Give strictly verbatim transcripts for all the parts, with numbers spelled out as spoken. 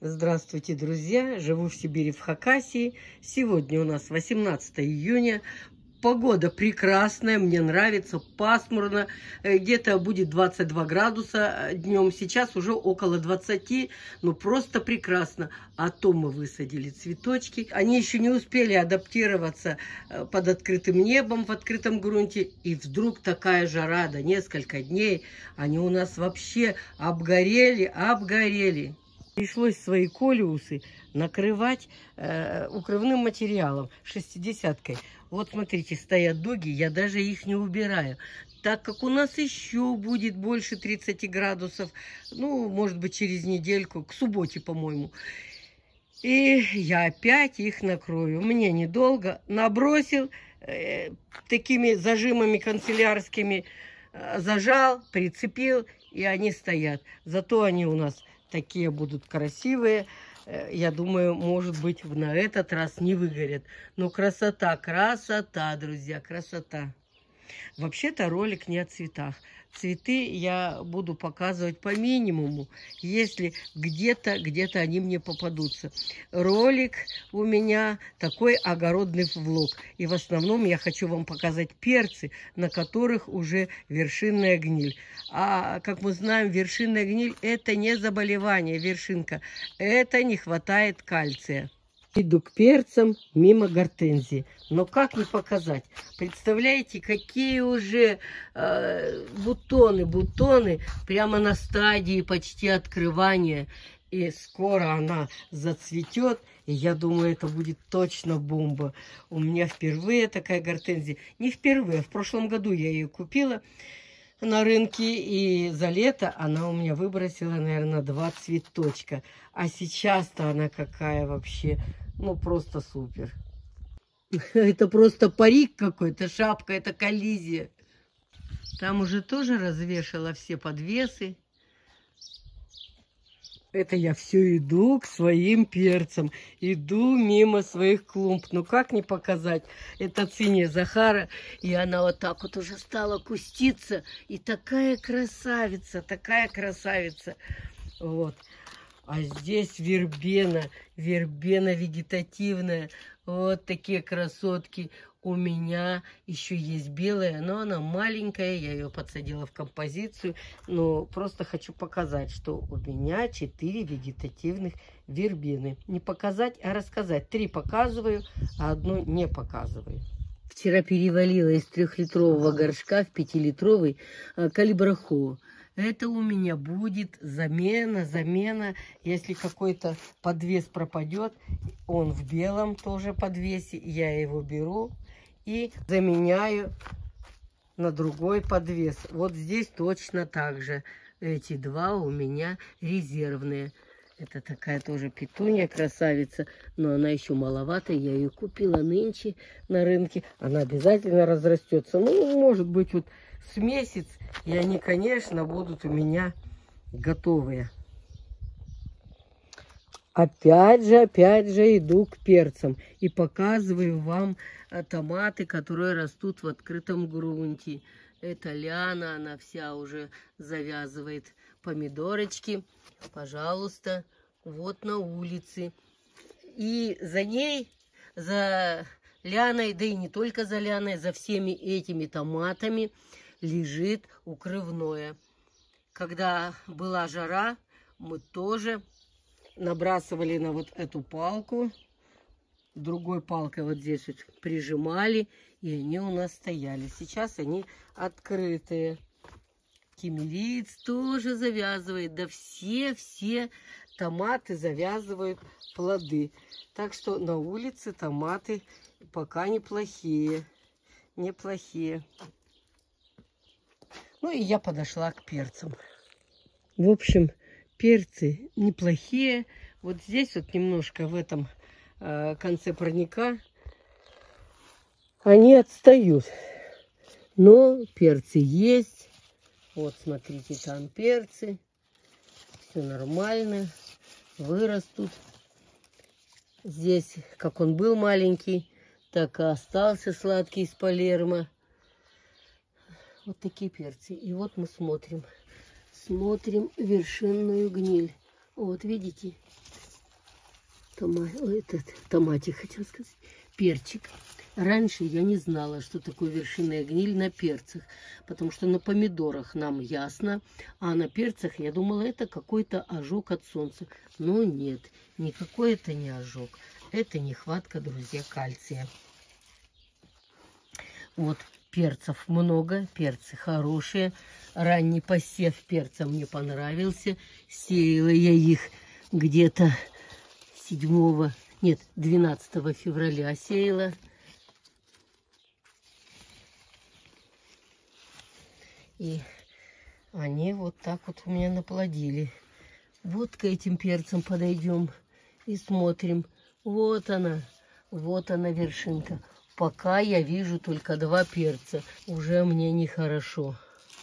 Здравствуйте, друзья! Живу в Сибири, в Хакасии. Сегодня у нас восемнадцатое июня. Погода прекрасная, мне нравится, пасмурно. Э, Где-то будет двадцать два градуса днем. Сейчас уже около двадцати, ну просто прекрасно. А то мы высадили цветочки. Они еще не успели адаптироваться э, под открытым небом, в открытом грунте. И вдруг такая жара, да несколько дней. Они у нас вообще обгорели, обгорели. Пришлось свои колиусы накрывать э, укрывным материалом, шестидесяткой. Вот смотрите, стоят дуги, я даже их не убираю. Так как у нас еще будет больше тридцати градусов, ну, может быть, через недельку, к субботе, по-моему. И я опять их накрою. Мне недолго набросил э, такими зажимами канцелярскими, э, зажал, прицепил, и они стоят. Зато они у нас такие будут красивые. Я думаю, может быть, на этот раз не выгорят. Но красота, красота, друзья, красота. Вообще-то ролик не о цветах. Цветы я буду показывать по минимуму, если где-то, где-то они мне попадутся. Ролик у меня такой огородный влог. И в основном я хочу вам показать перцы, на которых уже вершинная гниль. А как мы знаем, вершинная гниль – это не заболевание, вершинка. Это не хватает кальция. Иду к перцам мимо гортензии. Но как не показать? Представляете, какие уже э, бутоны, бутоны прямо на стадии почти открывания. И скоро она зацветет. И я думаю, это будет точно бомба. У меня впервые такая гортензия. Не впервые, в прошлом году я ее купила на рынке, и за лето она у меня выбросила, наверное, два цветочка. А сейчас-то она какая вообще, ну просто супер. Это просто парик какой-то, шапка, это коллизия. Там уже тоже развешала все подвесы. Это я все иду к своим перцам, иду мимо своих клумб. Ну как не показать? Это циния Захара, и она вот так вот уже стала куститься. И такая красавица, такая красавица. Вот. А здесь вербена, вербена вегетативная. Вот такие красотки. У меня еще есть белая, но она маленькая. Я ее подсадила в композицию. Но просто хочу показать, что у меня четыре вегетативных вербены. Не показать, а рассказать. Три показываю, а одну не показываю. Вчера перевалила из трехлитрового горшка в пятилитровый калибрахоу. Это у меня будет замена, замена, если какой-то подвес пропадет, он в белом тоже подвесе, я его беру и заменяю на другой подвес. Вот здесь точно так же. Эти два у меня резервные. Это такая тоже петунья, красавица, но она еще маловато. Я ее купила нынче на рынке. Она обязательно разрастется. Ну, может быть, вот с месяц, и они, конечно, будут у меня готовые. Опять же, опять же иду к перцам и показываю вам томаты, которые растут в открытом грунте. Это Ляна, она вся уже завязывает помидорочки. Пожалуйста, вот на улице. И за ней, за Ляной, да и не только за Ляной, за всеми этими томатами лежит укрывное. Когда была жара, мы тоже набрасывали на вот эту палку, другой палкой вот здесь вот прижимали, и они у нас стояли. Сейчас они открытые. Киммериец тоже завязывает, да все-все томаты завязывают плоды. Так что на улице томаты пока неплохие, неплохие. Ну и я подошла к перцам. В общем, перцы неплохие. Вот здесь вот немножко в этом э, конце парника они отстают. Но перцы есть. Вот смотрите, там перцы. Все нормально. Вырастут. Здесь, как он был маленький, так и остался сладкий из Палермо. Вот такие перцы. И вот мы смотрим. Смотрим вершинную гниль. Вот, видите? Тома... Этот, томатик, хотел сказать. Перчик. Раньше я не знала, что такое вершинная гниль на перцах, потому что на помидорах нам ясно, а на перцах я думала, это какой-то ожог от солнца. Но нет, никакой это не ожог. Это нехватка, друзья, кальция. Вот перцев много, перцы хорошие. Ранний посев перца мне понравился. Сеяла я их где-то седьмого, нет, двенадцатого февраля сеяла. И они вот так вот у меня наплодили. Вот к этим перцам подойдем и смотрим. Вот она, вот она вершинка. Пока я вижу только два перца. Уже мне нехорошо.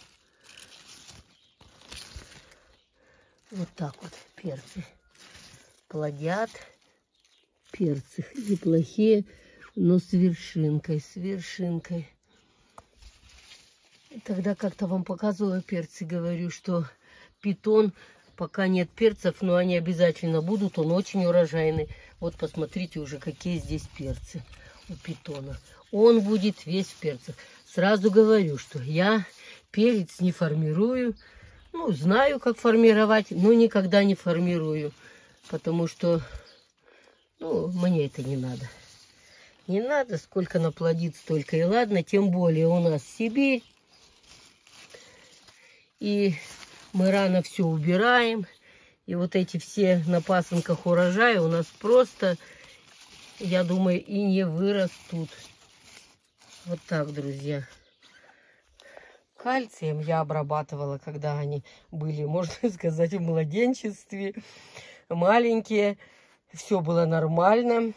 Вот так вот перцы плодят. Перцы неплохие, но с вершинкой, с вершинкой. Тогда как-то вам показывала перцы, говорю, что питон, пока нет перцев, но они обязательно будут, он очень урожайный. Вот посмотрите уже, какие здесь перцы у питона. Он будет весь в перцах. Сразу говорю, что я перец не формирую. Ну, знаю, как формировать, но никогда не формирую. Потому что, ну, мне это не надо. Не надо, сколько наплодит, столько и ладно. Тем более у нас Сибирь. И мы рано все убираем. И вот эти все на пасынках урожая у нас просто, я думаю, и не вырастут. Вот так, друзья. Кальцием я обрабатывала, когда они были, можно сказать, в младенчестве. Маленькие. Все было нормально.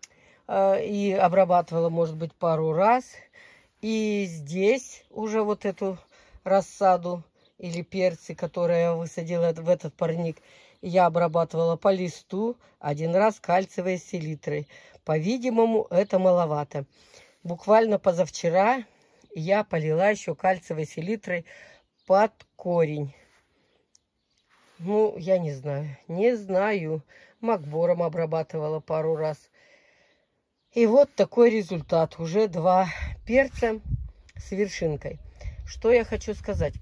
И обрабатывала, может быть, пару раз. И здесь уже вот эту рассаду или перцы, которые я высадила в этот парник, я обрабатывала по листу один раз кальциевой селитрой. По-видимому, это маловато. Буквально позавчера я полила еще кальциевой селитрой под корень. Ну, я не знаю, не знаю. Макбором обрабатывала пару раз. И вот такой результат. Уже два перца с вершинкой. Что я хочу сказать?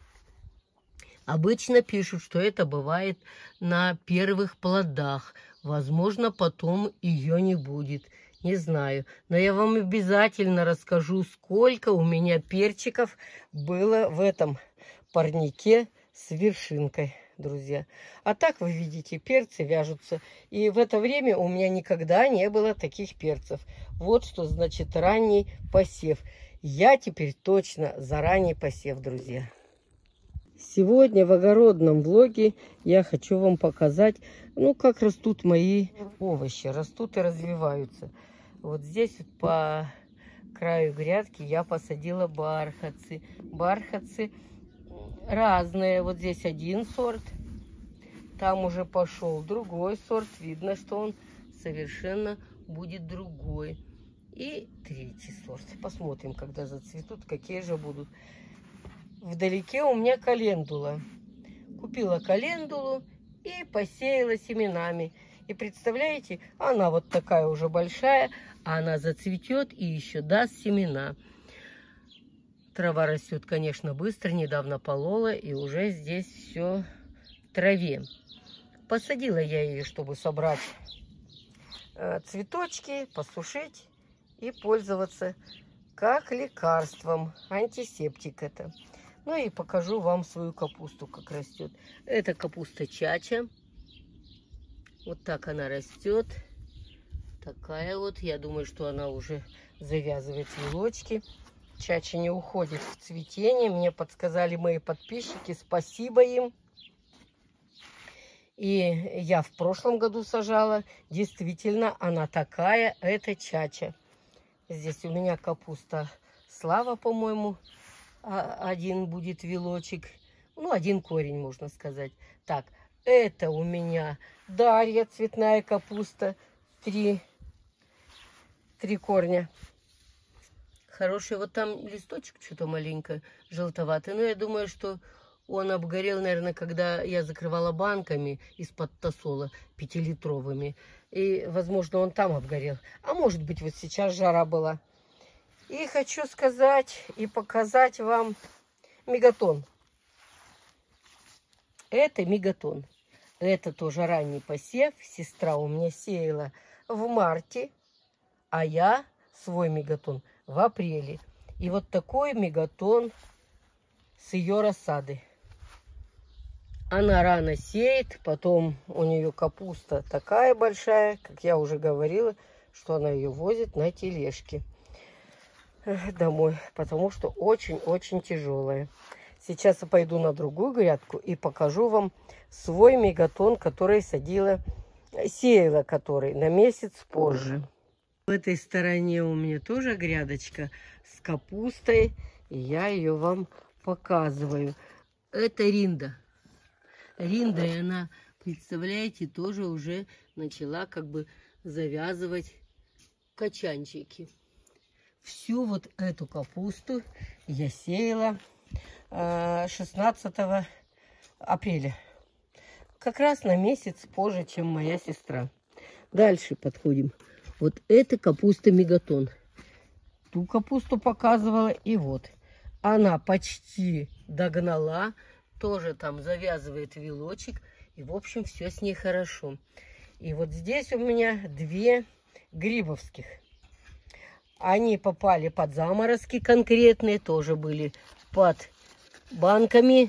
Обычно пишут, что это бывает на первых плодах. Возможно, потом ее не будет. Не знаю. Но я вам обязательно расскажу, сколько у меня перчиков было в этом парнике с вершинкой, друзья. А так, вы видите, перцы вяжутся. И в это время у меня никогда не было таких перцев. Вот что значит ранний посев. Я теперь точно за ранний посев, друзья. Сегодня в огородном влоге я хочу вам показать, ну, как растут мои овощи. Растут и развиваются. Вот здесь вот по краю грядки я посадила бархатцы. Бархатцы разные. Вот здесь один сорт. Там уже пошел другой сорт. Видно, что он совершенно будет другой. И третий сорт. Посмотрим, когда зацветут, какие же будут. Вдалеке у меня календула. Купила календулу и посеяла семенами. И представляете, она вот такая уже большая, а она зацветет и еще даст семена. Трава растет, конечно, быстро. Недавно полола, и уже здесь все в траве. Посадила я ее, чтобы собрать э, цветочки, посушить и пользоваться как лекарством. Антисептик это. Ну и покажу вам свою капусту, как растет. Это капуста чача. Вот так она растет. Такая вот. Я думаю, что она уже завязывает вилочки. Чача не уходит в цветение. Мне подсказали мои подписчики. Спасибо им. И я в прошлом году сажала. Действительно, она такая. Это чача. Здесь у меня капуста Слава, по-моему. Один будет вилочек. Ну, один корень, можно сказать. Так, это у меня Дарья, цветная капуста. Три, три корня. Хороший. Вот там листочек что-то маленько желтоватый. Но я думаю, что Он обгорел, наверное, когда я закрывала банками из-под тосола пятилитровыми. И, возможно, он там обгорел. А может быть, вот сейчас жара была. И хочу сказать и показать вам мегатон. Это мегатон. Это тоже ранний посев. Сестра у меня сеяла в марте, а я свой мегатон в апреле. И вот такой мегатон с ее рассады. Она рано сеет, потом у нее капуста такая большая, как я уже говорила, что она ее возит на тележке домой, потому что очень-очень тяжелая. Сейчас я пойду на другую грядку и покажу вам свой мегатон, который садила, сеяла который на месяц позже. В этой стороне у меня тоже грядочка с капустой, и я ее вам показываю. Это ринда. Ринда, и она, представляете, тоже уже начала как бы завязывать качанчики. Всю вот эту капусту я сеяла шестнадцатого апреля. Как раз на месяц позже, чем моя сестра. Дальше подходим. Вот это капуста мегатон. Ту капусту показывала, и вот. Она почти догнала. Тоже там завязывает вилочек. И, в общем, все с ней хорошо. И вот здесь у меня две грибовских. Они попали под заморозки конкретные. Тоже были под банками.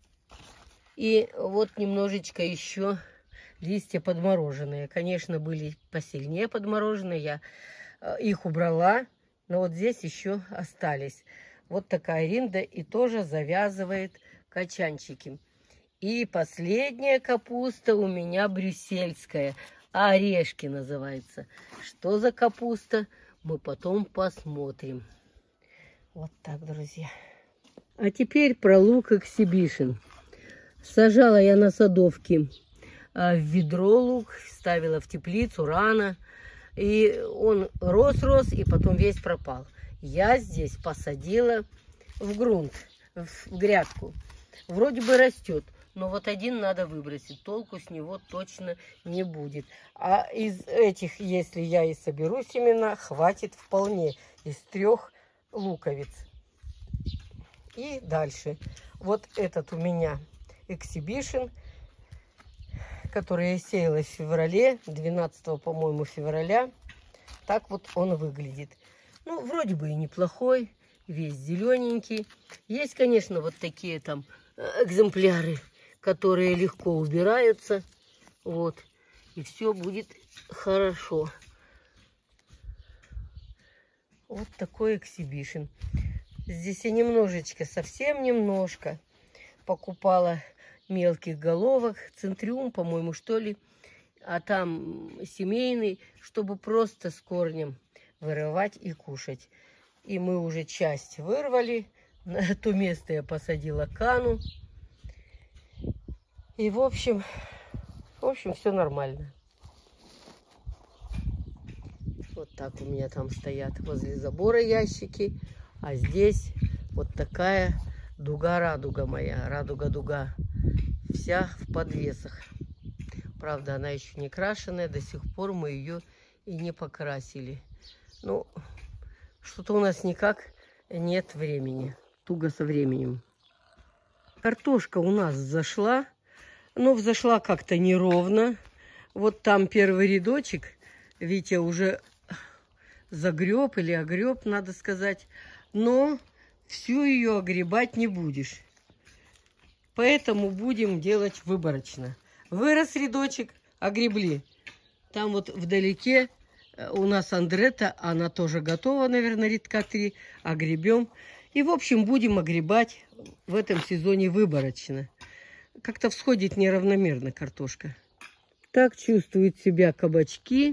И вот немножечко еще листья подмороженные. Конечно, были посильнее подмороженные. Я их убрала. Но вот здесь еще остались. Вот такая ринда. И тоже завязывает качанчики. И последняя капуста у меня брюссельская. Орешки называется. Что за капуста? Мы потом посмотрим. Вот так, друзья. А теперь про лук эксибишн. Сажала я на садовке в ведро лук, ставила в теплицу рано. И он рос-рос, и потом весь пропал. Я здесь посадила в грунт, в грядку. Вроде бы растет, но вот один надо выбросить. Толку с него точно не будет. А из этих, если я и соберу семена, хватит вполне. Из трех луковиц. И дальше. Вот этот у меня эксибишн, который я сеяла в феврале, двенадцатого, по-моему, февраля. Так вот он выглядит. Ну, вроде бы и неплохой, весь зелененький. Есть, конечно, вот такие там экземпляры, которые легко убираются. Вот. И все будет хорошо. Вот такой эксибишн. Здесь я немножечко, совсем немножко покупала мелких головок. Центриум, по-моему, что ли. А там семейный, чтобы просто с корнем вырывать и кушать. И мы уже часть вырвали. На то место я посадила кану. И в общем, в общем, все нормально. Вот так у меня там стоят возле забора ящики. А здесь вот такая дуга-радуга моя. Радуга-дуга. Вся в подвесах. Правда, она еще не крашеная. До сих пор мы ее и не покрасили. Ну, что-то у нас никак нет времени. Туго со временем. Картошка у нас взошла. Но взошла как-то неровно. Вот там первый рядочек. Витя уже загреб или огреб, надо сказать. Но всю ее огребать не будешь. Поэтому будем делать выборочно. Вырос рядочек, огребли. Там вот вдалеке у нас Андретта, она тоже готова, наверное, рядка три. Огребем. И, в общем, будем огребать в этом сезоне выборочно. Как-то всходит неравномерно картошка. Так чувствуют себя кабачки.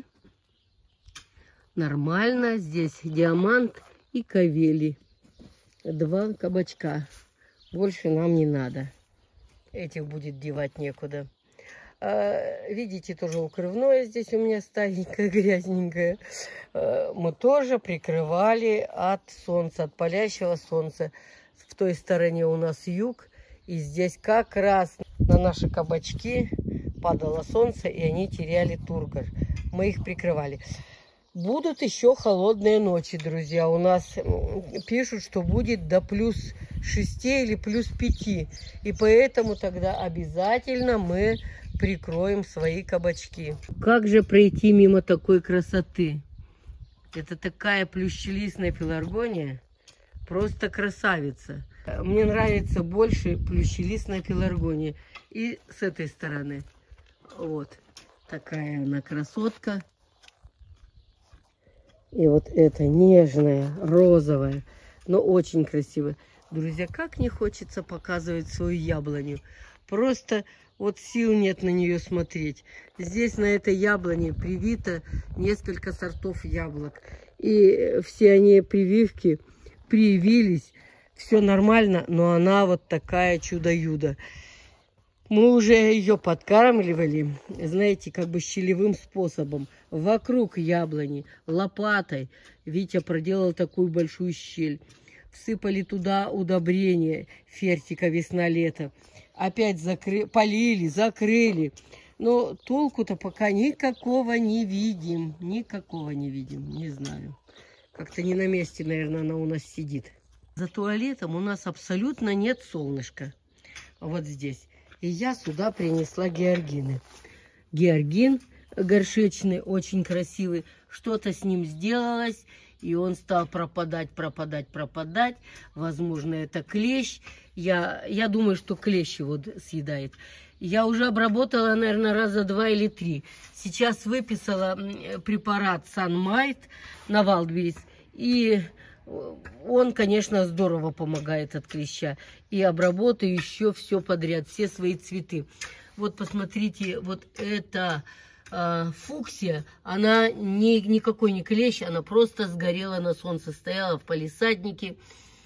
Нормально. Здесь диамант и кавели. Два кабачка. Больше нам не надо. Этих будет девать некуда. А, видите, тоже укрывное здесь у меня старенькое, грязненькое. А, мы тоже прикрывали от солнца, от палящего солнца. В той стороне у нас юг. И здесь как раз на наши кабачки падало солнце, и они теряли тургор. Мы их прикрывали. Будут еще холодные ночи, друзья. У нас пишут, что будет до плюс шести или плюс пяти. И поэтому тогда обязательно мы прикроем свои кабачки. Как же пройти мимо такой красоты? Это такая плющелистная пеларгония. Просто красавица. Мне нравится больше плющелистная пеларгония. И с этой стороны. Вот. Такая она красотка. И вот эта нежная, розовая, но очень красивая. Друзья, как не хочется показывать свою яблоню. Просто вот сил нет на нее смотреть. Здесь на этой яблоне привито несколько сортов яблок. И все они прививки привились. Все нормально, но она вот такая чудо-юдо. Мы уже ее подкармливали, знаете, как бы щелевым способом. Вокруг яблони, лопатой. Витя проделал такую большую щель. Всыпали туда удобрения фертика весна-лето. Опять закры... полили, закрыли. Но толку-то пока никакого не видим. Никакого не видим, не знаю. Как-то не на месте, наверное, она у нас сидит. За туалетом у нас абсолютно нет солнышка. Вот здесь. И я сюда принесла георгины. Георгин горшечный, очень красивый. Что-то с ним сделалось, и он стал пропадать, пропадать, пропадать. Возможно, это клещ. Я, я думаю, что клещ его съедает. Я уже обработала, наверное, раза два или три. Сейчас выписала препарат Sunmite на Wildberries. И он, конечно, здорово помогает от клеща. И обработаю еще все подряд, все свои цветы. Вот посмотрите, вот эта э, фуксия, она не, никакой не клещ, она просто сгорела на солнце, стояла в палисаднике.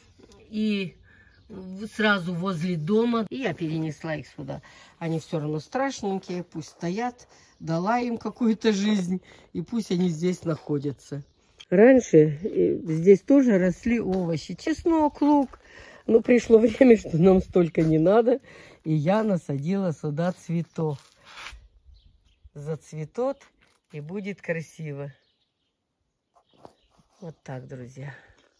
И сразу возле дома. И я перенесла их сюда. Они все равно страшненькие, пусть стоят. Дала им какую-то жизнь, и пусть они здесь находятся. Раньше здесь тоже росли овощи. Чеснок, лук. Но пришло время, что нам столько не надо. И я насадила сюда цветов. Зацветет и будет красиво. Вот так, друзья.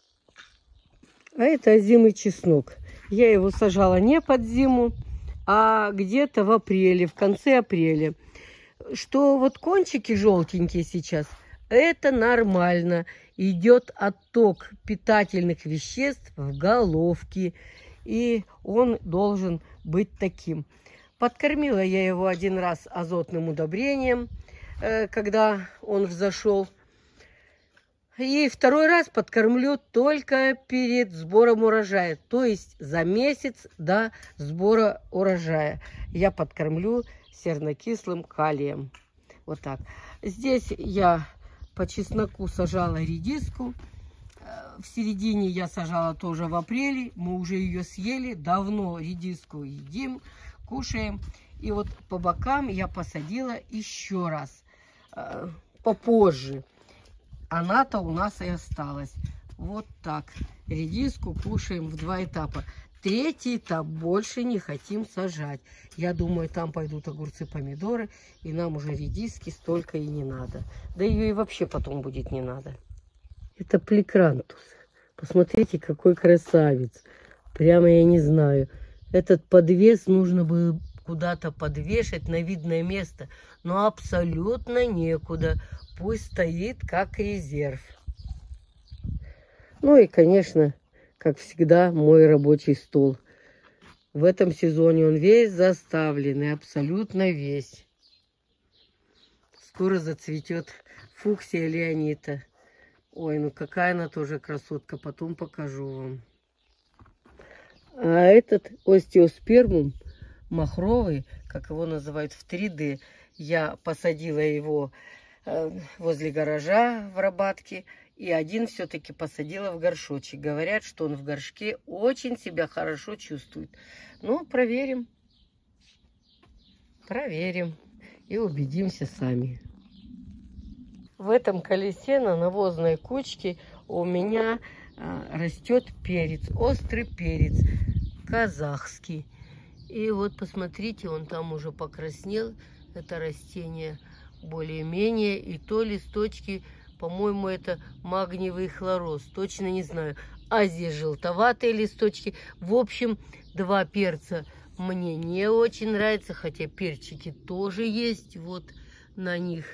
А это озимый чеснок. Я его сажала не под зиму, а где-то в апреле, в конце апреля. Что вот кончики желтенькие сейчас, это нормально. Идет отток питательных веществ в головки. И он должен быть таким. Подкормила я его один раз азотным удобрением, когда он взошел. И второй раз подкормлю только перед сбором урожая. То есть за месяц до сбора урожая я подкормлю сернокислым калием. Вот так. Здесь я по чесноку сажала редиску. В середине я сажала тоже в апреле. Мы уже ее съели. Давно редиску едим, кушаем. И вот по бокам я посадила еще раз. Попозже. Она-то у нас и осталась. Вот так. Редиску кушаем в два этапа. Третий этап больше не хотим сажать. Я думаю, там пойдут огурцы, помидоры. И нам уже редиски столько и не надо. Да ее и вообще потом будет не надо. Это пликрантус. Посмотрите, какой красавец. Прямо я не знаю. Этот подвес нужно было куда-то подвешать на видное место. Но абсолютно некуда. Пусть стоит как резерв. Ну и, конечно, как всегда, мой рабочий стол. В этом сезоне он весь заставленный, абсолютно весь. Скоро зацветет фуксия леонита. Ой, ну какая она тоже красотка, потом покажу вам. А этот остеоспермум махровый, как его называют в три дэ, я посадила его возле гаража в Рабатке. И один все-таки посадила в горшочек. Говорят, что он в горшке очень себя хорошо чувствует. Ну, проверим. Проверим. И убедимся сами. В этом колесе на навозной кучке у меня а, растет перец. Острый перец. Казахский. И вот посмотрите, он там уже покраснел, это растение более-менее. И то листочки, по-моему, это магниевый хлороз, точно не знаю. А здесь желтоватые листочки. В общем, два перца мне не очень нравятся, хотя перчики тоже есть вот на них.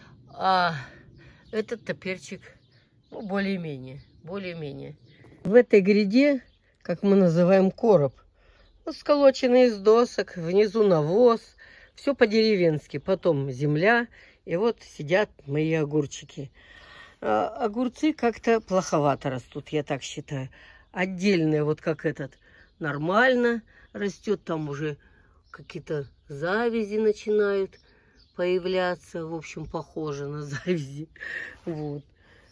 А этот-то перчик, ну, более-менее, более-менее. В этой гряде, как мы называем, короб, ну, сколоченный из досок, внизу навоз, все по-деревенски, потом земля, и вот сидят мои огурчики. А огурцы как-то плоховато растут, я так считаю. Отдельные, вот как этот, нормально растет, там уже какие-то завязи начинают появляться, в общем, похоже на завязи, вот.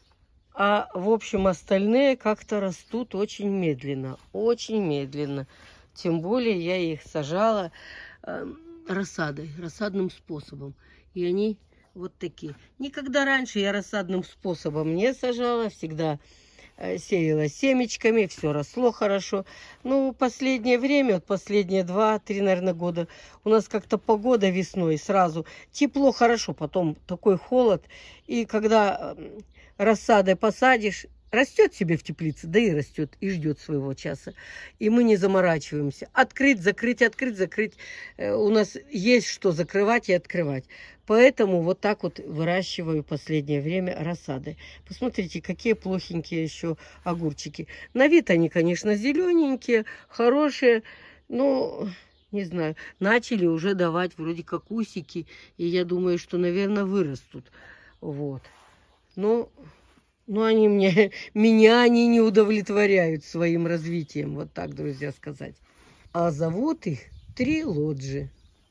А, в общем, остальные как-то растут очень медленно, очень медленно. Тем более я их сажала э, рассадой, рассадным способом. И они вот такие. Никогда раньше я рассадным способом не сажала, всегда э, сеяла семечками, все росло хорошо. Ну, последнее время, вот последние два-три, наверное, года, у нас как-то погода весной сразу тепло, хорошо, потом такой холод. И когда э, рассадой посадишь, растет себе в теплице, да и растет, и ждет своего часа. И мы не заморачиваемся. Открыть, закрыть, открыть, закрыть. У нас есть что закрывать и открывать. Поэтому вот так вот выращиваю в последнее время рассады. Посмотрите, какие плохенькие еще огурчики. На вид они, конечно, зелененькие, хорошие, но, не знаю, начали уже давать вроде как усики. И я думаю, что, наверное, вырастут. Вот. Но... Но они мне, меня они не удовлетворяют своим развитием, вот так, друзья, сказать. А зовут их Три Лоджи.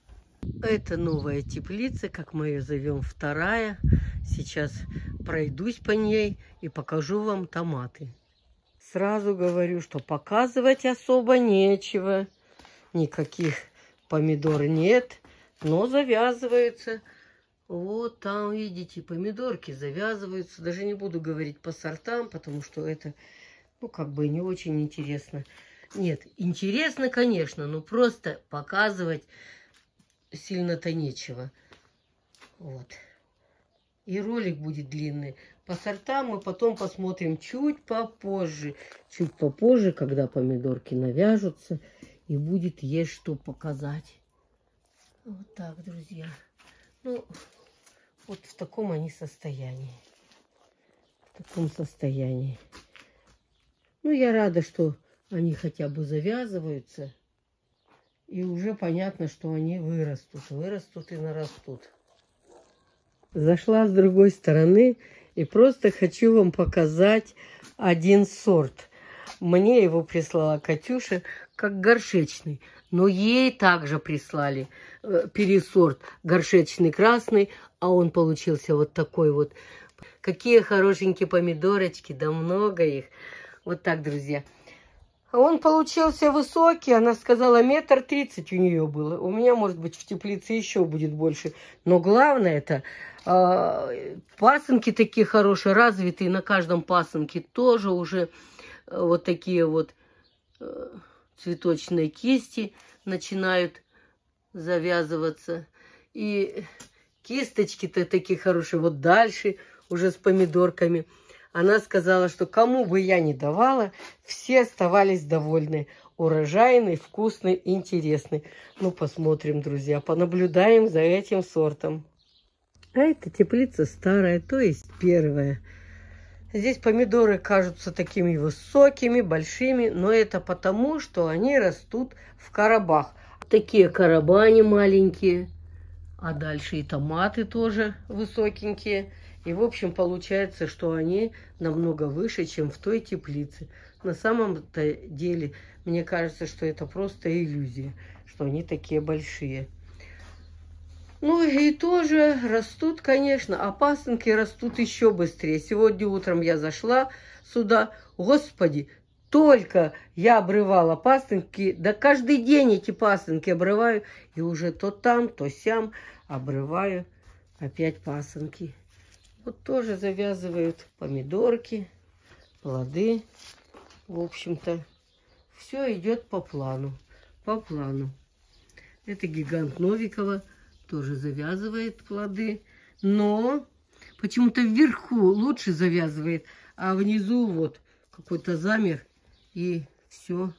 Это новая теплица, как мы ее зовем, вторая. Сейчас пройдусь по ней и покажу вам томаты. Сразу говорю, что показывать особо нечего. Никаких помидор нет, но завязываются. Вот там, видите, помидорки завязываются. Даже не буду говорить по сортам, потому что это, ну, как бы не очень интересно. Нет, интересно, конечно, но просто показывать сильно-то нечего. Вот. И ролик будет длинный. По сортам мы потом посмотрим чуть попозже. Чуть попозже, когда помидорки навяжутся, и будет есть что показать. Вот так, друзья. Ну... Вот в таком они состоянии. В таком состоянии. Ну, я рада, что они хотя бы завязываются. И уже понятно, что они вырастут. Вырастут и нарастут. Зашла с другой стороны и просто хочу вам показать один сорт. Мне его прислала Катюша как горшечный. Но ей также прислали э, пересорт горшечный красный, а он получился вот такой вот. Какие хорошенькие помидорочки, да много их. Вот так, друзья. А он получился высокий, она сказала, метр тридцать у нее было. У меня, может быть, в теплице еще будет больше. Но главное это, э, пасынки такие хорошие, развитые на каждом пасынке. Тоже уже э, вот такие вот... Э, цветочные кисти начинают завязываться. И кисточки-то такие хорошие. Вот дальше уже с помидорками. Она сказала, что кому бы я ни давала, все оставались довольны. Урожайный, вкусный, интересный. Ну, посмотрим, друзья, понаблюдаем за этим сортом. А это теплица старая, то есть первая. Здесь помидоры кажутся такими высокими, большими, но это потому, что они растут в коробах. Такие короба они маленькие, а дальше и томаты тоже высокенькие. И, в общем, получается, что они намного выше, чем в той теплице. На самом-то деле, мне кажется, что это просто иллюзия, что они такие большие. Ну и тоже растут, конечно, а пасынки растут еще быстрее. Сегодня утром я зашла сюда, господи, только я обрывала пасынки, да каждый день эти пасынки обрываю, и уже то там, то сям обрываю опять пасынки. Вот тоже завязывают помидорки, плоды. В общем-то, все идет по плану, по плану. Это гигант Новикова, тоже завязывает плоды, но почему-то вверху лучше завязывает, а внизу вот какой-то замер, и все.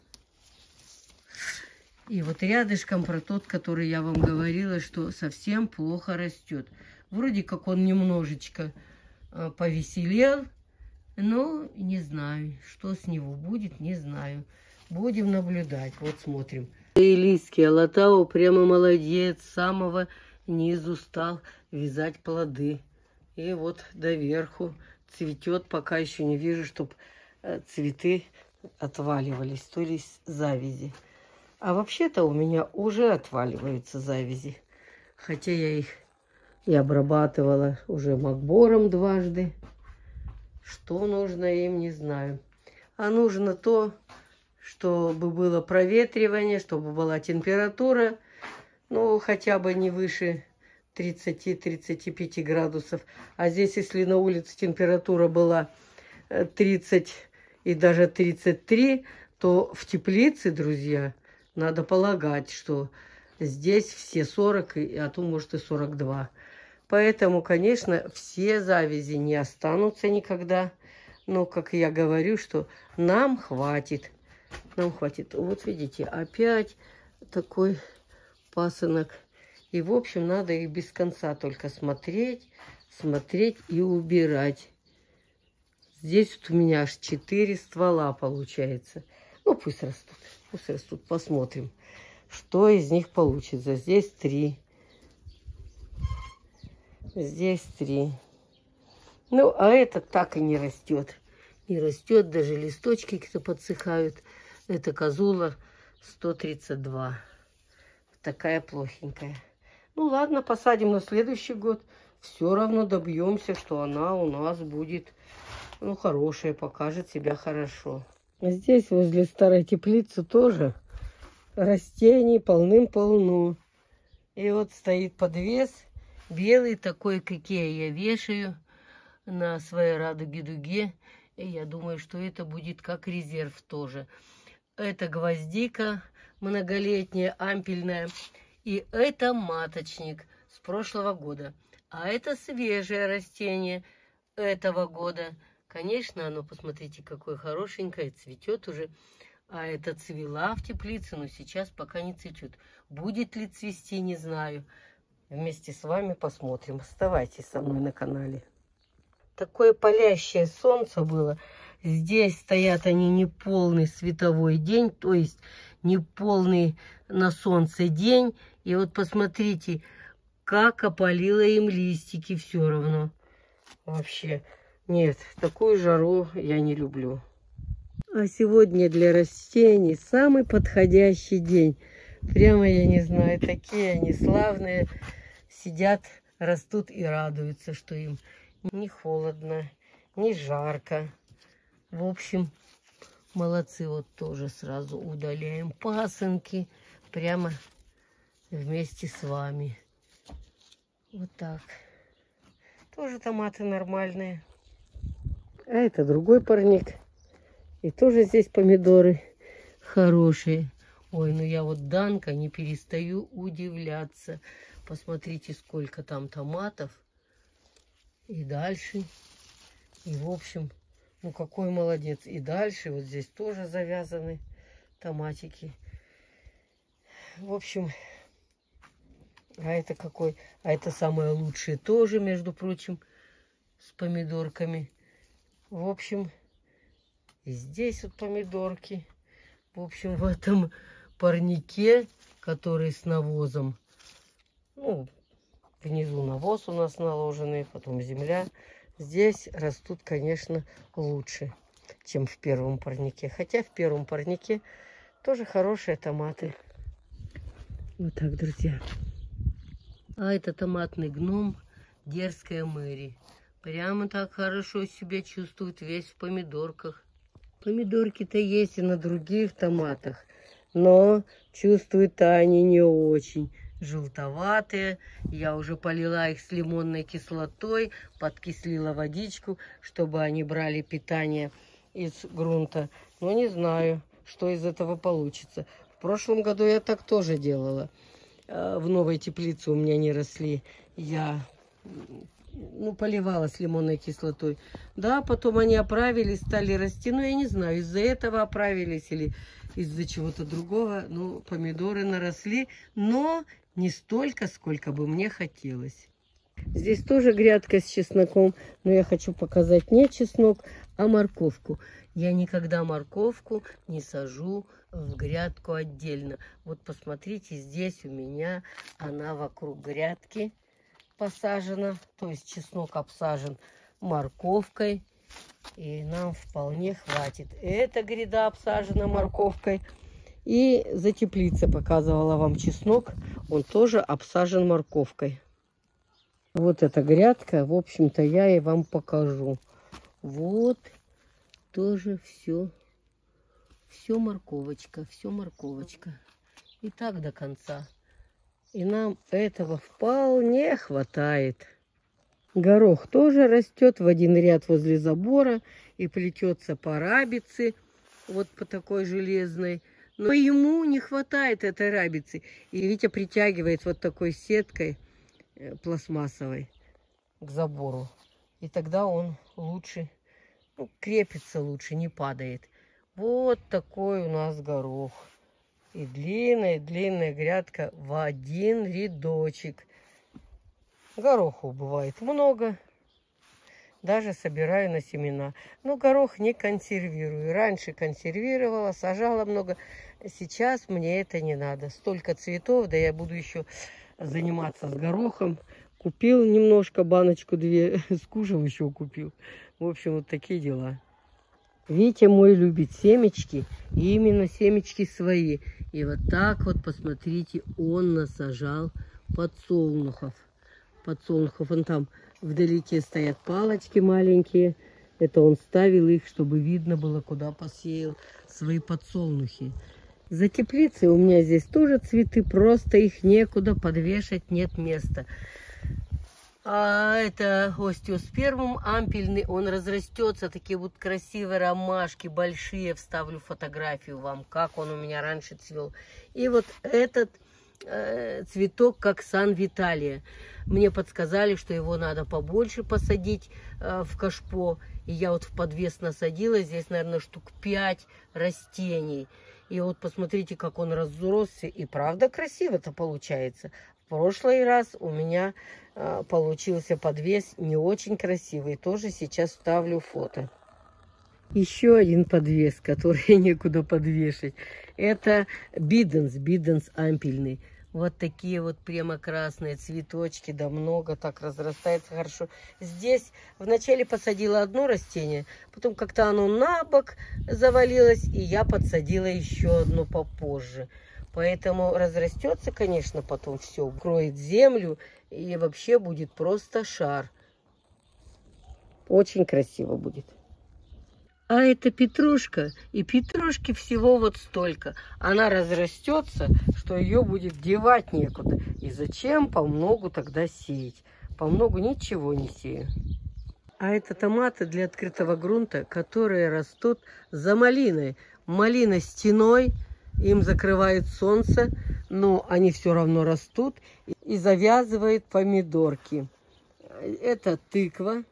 И вот рядышком про тот, который я вам говорила, что совсем плохо растет. Вроде как он немножечко э, повеселел, но не знаю, что с него будет, не знаю. Будем наблюдать. Вот смотрим. Илийский Алатау прямо молодец. С самого низу стал вязать плоды. И вот доверху цветет. Пока еще не вижу, чтобы цветы отваливались, то есть завязи. А вообще-то у меня уже отваливаются завязи. Хотя я их и обрабатывала уже макбором дважды. Что нужно им, не знаю. А нужно то, чтобы было проветривание, чтобы была температура, ну, хотя бы не выше тридцати-тридцати пяти градусов. А здесь, если на улице температура была тридцать и даже тридцать три, то в теплице, друзья, надо полагать, что здесь все сорок, а то, может, и сорок два. Поэтому, конечно, все завязи не останутся никогда. Но, как я говорю, что нам хватит. Нам хватит. Вот видите, опять такой пасынок. И, в общем, надо их без конца только смотреть, смотреть и убирать. Здесь вот у меня аж четыре ствола получается. Ну, пусть растут. Пусть растут. Посмотрим, что из них получится. Здесь три. Здесь три. Ну, а этот так и не растет. Не растет, даже листочки какие-то подсыхают. Это козула сто тридцать два. Такая плохенькая. Ну, ладно, посадим на следующий год. Все равно добьемся, что она у нас будет, ну, хорошая, покажет себя хорошо. Здесь, возле старой теплицы, тоже растений полным-полно. И вот стоит подвес. Белый такой, какие я вешаю на своей радуге-дуге. И я думаю, что это будет как резерв тоже. Это гвоздика многолетняя, ампельная. И это маточник с прошлого года. А это свежее растение этого года. Конечно, оно, посмотрите, какое хорошенькое, цветет уже. А это цвела в теплице, но сейчас пока не цветет. Будет ли цвести, не знаю. Вместе с вами посмотрим. Оставайтесь со мной на канале. Такое палящее солнце было. Здесь стоят они не полный световой день, то есть не полный на солнце день. И вот посмотрите, как опалило им листики все равно. Вообще, нет, такую жару я не люблю. А сегодня для растений самый подходящий день. Прямо, я не знаю, такие они славные. Сидят, растут и радуются, что им не холодно, не жарко. В общем, молодцы. Вот тоже сразу удаляем пасынки прямо вместе с вами. Вот так. Тоже томаты нормальные. А это другой парник. И тоже здесь помидоры хорошие. Ой, ну я вот, Данка, не перестаю удивляться. Посмотрите, сколько там томатов. И дальше. И, в общем, ну какой молодец. И дальше вот здесь тоже завязаны томатики. В общем, а это какой? А это самое лучшее тоже, между прочим, с помидорками. В общем, и здесь вот помидорки. В общем, в этом парнике, который с навозом. Ну, внизу навоз у нас наложенный, потом земля. Здесь растут, конечно, лучше, чем в первом парнике. Хотя в первом парнике тоже хорошие томаты. Вот так, друзья. А это томатный гном, дерзкая Мэри. Прямо так хорошо себя чувствует, весь в помидорках. Помидорки-то есть и на других томатах, но чувствуют-то они не очень. Желтоватые. Я уже полила их с лимонной кислотой, подкислила водичку, чтобы они брали питание из грунта. Но не знаю, что из этого получится. В прошлом году я так тоже делала. В новой теплице у меня не росли. Я ну, поливала с лимонной кислотой. Да, потом они оправились, стали расти. Ну, я не знаю, из-за этого оправились или из-за чего-то другого. Ну, помидоры наросли, но не столько, сколько бы мне хотелось. Здесь тоже грядка с чесноком, но я хочу показать не чеснок, а морковку. Я никогда морковку не сажу в грядку отдельно. Вот посмотрите, здесь у меня она вокруг грядки посажена, то есть чеснок обсажен морковкой, и нам вполне хватит. Эта гряда обсажена морковкой, и за теплицей показывала вам чеснок, он тоже обсажен морковкой. Вот эта грядка, в общем-то, я и вам покажу. Вот тоже все, все морковочка, все морковочка. И так до конца. И нам этого вполне хватает. Горох тоже растет в один ряд возле забора и плетется по рабице, вот по такой железной. Но ему не хватает этой рабицы. И Витя притягивает вот такой сеткой пластмассовой к забору. И тогда он лучше, ну, крепится лучше, не падает. Вот такой у нас горох. И длинная-длинная грядка в один рядочек. Гороху бывает много. Даже собираю на семена. Но горох не консервирую. Раньше консервировала, сажала много. Сейчас мне это не надо. Столько цветов, да я буду еще заниматься с горохом. Купил немножко, баночку две, скушал, еще купил. В общем, вот такие дела. Витя мой любит семечки, и именно семечки свои. И вот так вот, посмотрите, он насажал подсолнухов. Подсолнухов, вон там вдалеке стоят палочки маленькие. Это он ставил их, чтобы видно было, куда посеял свои подсолнухи. За теплицей у меня здесь тоже цветы, просто их некуда подвешать, нет места. А это остеоспермум ампельный, он разрастется, такие вот красивые ромашки, большие, вставлю фотографию вам, как он у меня раньше цвел. И вот этот э, цветок, как Сан-Виталия. Мне подсказали, что его надо побольше посадить э, в кашпо, и я вот в подвес насадила, здесь, наверное, штук пять растений. И вот посмотрите, как он разросся. И правда красиво-то получается. В прошлый раз у меня э, получился подвес не очень красивый. Тоже сейчас ставлю фото. Еще один подвес, который некуда подвешать. Это биденс, биденс ампельный. Вот такие вот прямо красные цветочки, да много, так разрастается хорошо. Здесь вначале посадила одно растение, потом как-то оно на бок завалилось, и я подсадила еще одно попозже. Поэтому разрастется, конечно, потом все, укроет землю, и вообще будет просто шар. Очень красиво будет. А это петрушка, и петрушки всего вот столько. Она разрастется, что ее будет девать некуда. И зачем по многу тогда сеять? По многу ничего не сею. А это томаты для открытого грунта, которые растут за малиной. Малина стеной, им закрывает солнце, но они все равно растут и завязывают помидорки. Это тыква,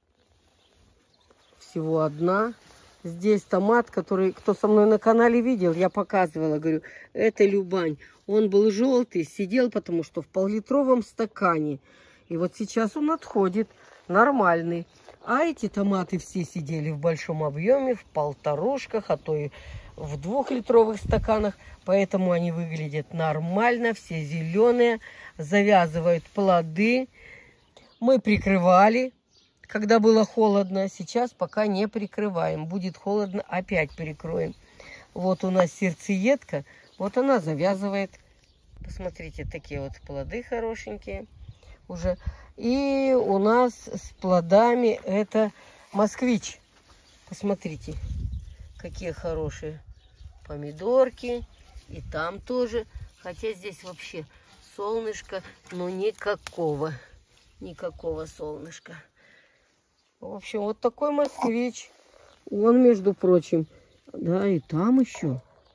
всего одна. Здесь томат, который, кто со мной на канале видел, я показывала, говорю, это Любань. Он был желтый, сидел, потому что в пол-литровом стакане. И вот сейчас он отходит, нормальный. А эти томаты все сидели в большом объеме, в полторушках, а то и в двухлитровых стаканах. Поэтому они выглядят нормально, все зеленые, завязывают плоды. Мы прикрывали, когда было холодно. Сейчас пока не прикрываем. Будет холодно, опять перекроем. Вот у нас сердцеедка. Вот она завязывает. Посмотрите, такие вот плоды хорошенькие уже. И у нас с плодами это москвич. Посмотрите, какие хорошие помидорки. И там тоже. Хотя здесь вообще солнышко, но никакого. Никакого солнышка. В общем, вот такой москвич. Он, между прочим, да, и там еще.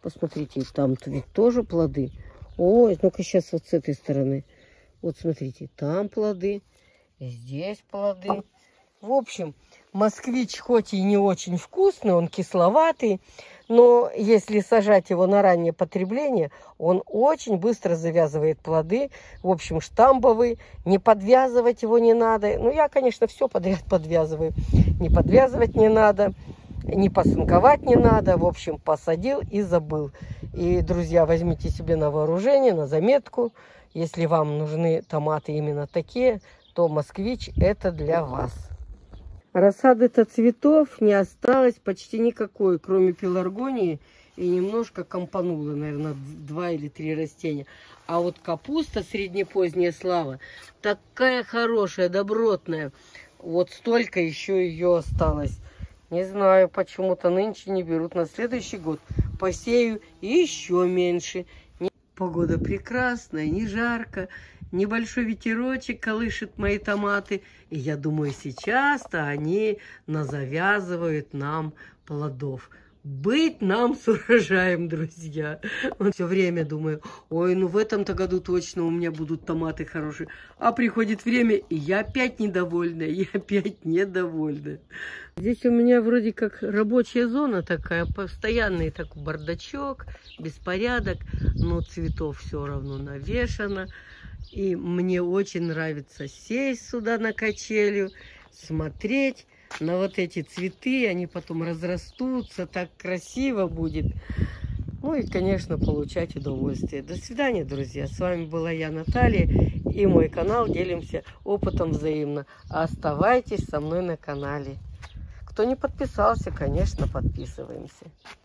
Посмотрите, там ведь тоже плоды. Ой, ну-ка сейчас вот с этой стороны. Вот смотрите, там плоды, здесь плоды. В общем, москвич хоть и не очень вкусный, он кисловатый, но если сажать его на раннее потребление, он очень быстро завязывает плоды. В общем, штамбовый, не подвязывать его не надо. Ну, я, конечно, все подряд подвязываю. Не подвязывать не надо, не посынковать не надо. В общем, посадил и забыл. И, друзья, возьмите себе на вооружение, на заметку. Если вам нужны томаты именно такие, то москвич это для вас. Рассады-то цветов не осталось почти никакой, кроме пеларгонии и немножко компанулы, наверное, два или три растения. А вот капуста среднепоздняя слава такая хорошая, добротная. Вот столько еще ее осталось. Не знаю, почему-то нынче не берут. На следующий год посею еще меньше. Погода прекрасная, не жарко. Небольшой ветерочек колышет мои томаты. И я думаю, сейчас-то они назавязывают нам плодов. Быть нам с урожаем, друзья. Вот все время думаю, ой, ну в этом-то году точно у меня будут томаты хорошие. А приходит время, и я опять недовольна, я опять недовольна. Здесь у меня вроде как рабочая зона такая, постоянный такой бардачок, беспорядок, но цветов все равно навешано. И мне очень нравится сесть сюда на качелю, смотреть на вот эти цветы, они потом разрастутся, так красиво будет. Ну и, конечно, получать удовольствие. До свидания, друзья. С вами была я, Наталья, и мой канал «Делимся опытом взаимно». Оставайтесь со мной на канале. Кто не подписался, конечно, подписываемся.